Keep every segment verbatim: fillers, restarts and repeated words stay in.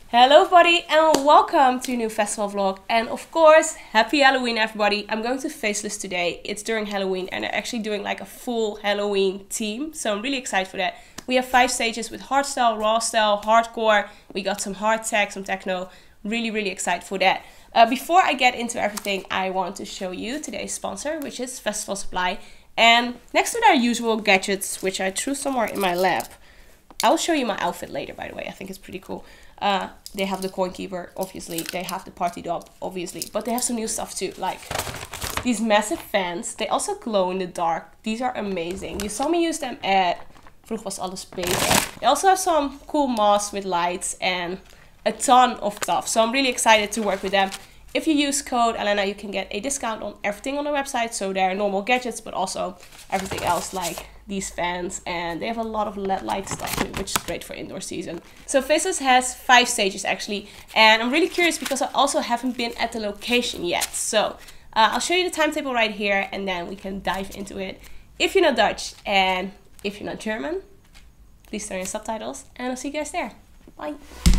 Hello everybody and welcome to a new festival vlog, and of course happy Halloween everybody. I'm going to Faceless today. It's during Halloween and they're actually doing like a full Halloween theme, so I'm really excited for that. We have five stages with hardstyle, raw style, hardcore. We got some hard tech, some techno. Really really excited for that. Uh, before I get into everything, I want to show you today's sponsor, which is Festival Supply. And next to their usual gadgets, which I threw somewhere in my lab, I will show you my outfit later, by the way. I think it's pretty cool. Uh, they have the coin keeper, obviously. They have the party dog, obviously. But they have some new stuff too, like these massive fans. They also glow in the dark. These are amazing. You saw me use them at Vroeg was alles beter. They also have some cool masks with lights and a ton of stuff. So I'm really excited to work with them. If you use code Elena, you can get a discount on everything on the website. So there are normal gadgets, but also everything else like these fans. And they have a lot of L E D light stuff too, which is great for indoor season. So Faceless has five stages actually. And I'm really curious because I also haven't been at the location yet. So uh, I'll show you the timetable right here and then we can dive into it. If you're not Dutch and if you're not German, please turn on subtitles and I'll see you guys there. Bye.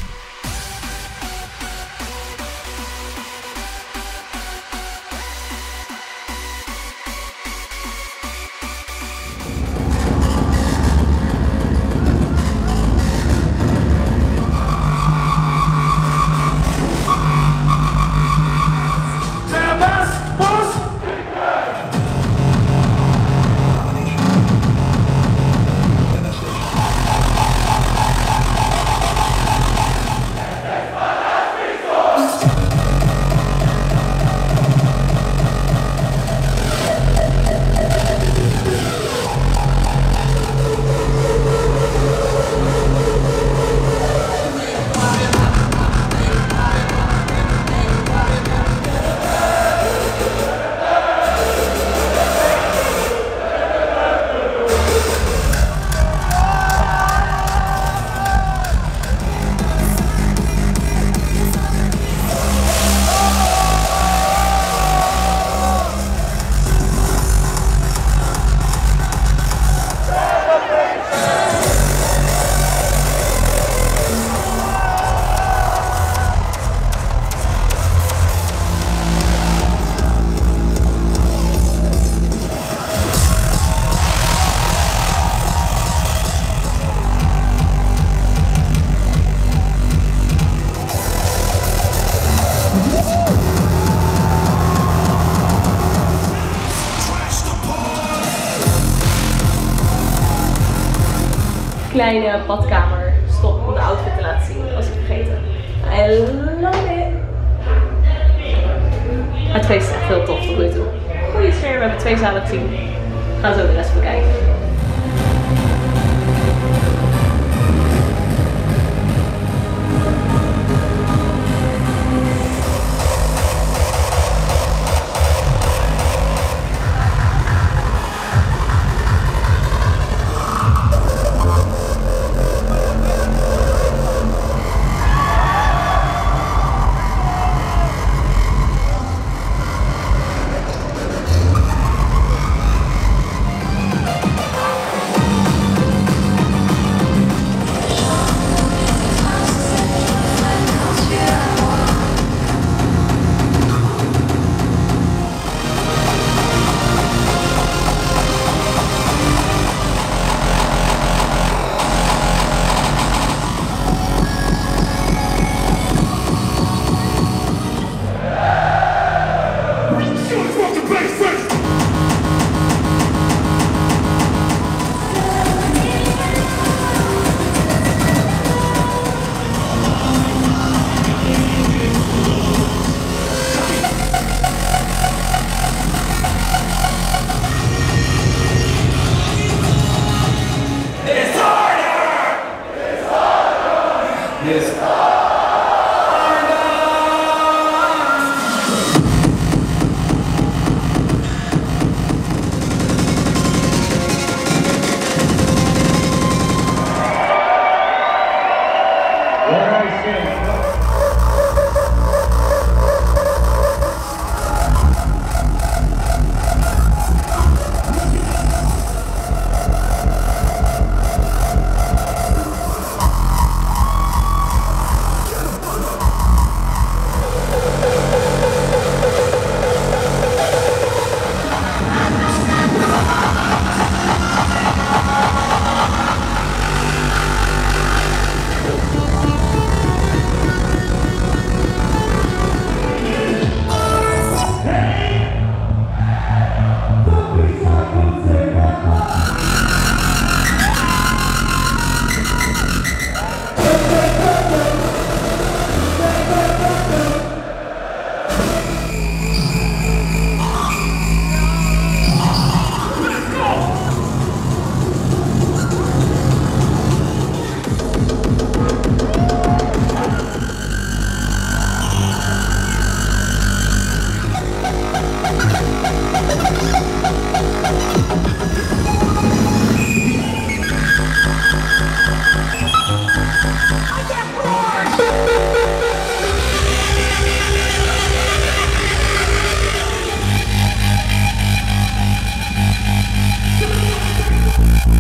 Kleine badkamer stop om de outfit te laten zien. Dat was ik vergeten. I love it. Het feest is echt heel tof tot nu toe. Goeie sfeer, we hebben twee zalen gezien. We gaan zo de rest bekijken.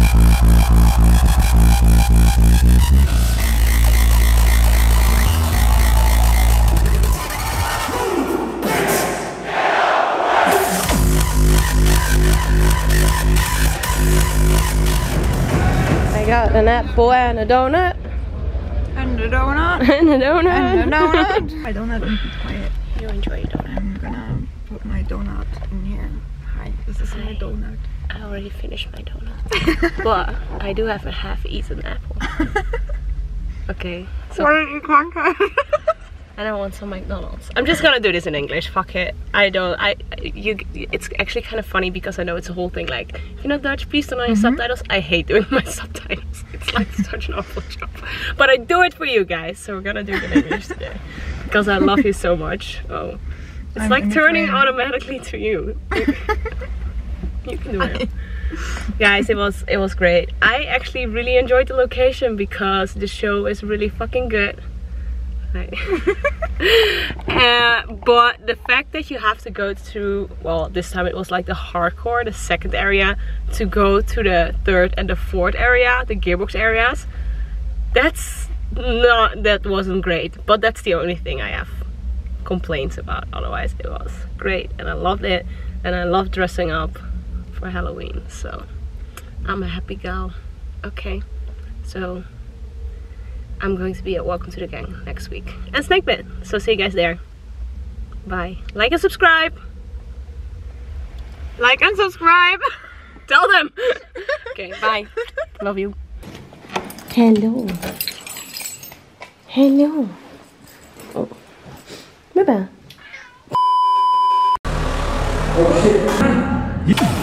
I got an apple and a donut. And a donut. And a donut. And a donut. My donut and quiet. You enjoy your donut. I'm gonna put my donut in here. Hi, this is my donut. I already finished my donut. But I do have a half-eaten apple. Okay. So Why don't you conquer? and I want some McDonald's. I'm just gonna do this in English. Fuck it. I don't. I. You. It's actually kind of funny because I know it's a whole thing. Like, if you're not Dutch, please turn on your Mm-hmm. subtitles. I hate doing my subtitles. It's like such an awful job. But I do it for you guys, so we're gonna do it in English today because I love you so much. Oh, it's I'm like turning friend. automatically to you. You can do it. Guys, it was it was great. I actually really enjoyed the location because the show is really fucking good. Right. uh, but the fact that you have to go through, well, this time it was like the hardcore, the second area, to go to the third and the fourth area, the gearbox areas, that's not, that wasn't great. But that's the only thing I have complaints about. Otherwise it was great and I loved it, and I love dressing up for Halloween, so I'm a happy gal. Okay, so I'm going to be at Welcome to the Gang next week and Snakebit, so see you guys there. Bye. Like and subscribe. Like and subscribe. Tell them. Okay, bye. Love you. Hello. Hello. Oh. Bye bye.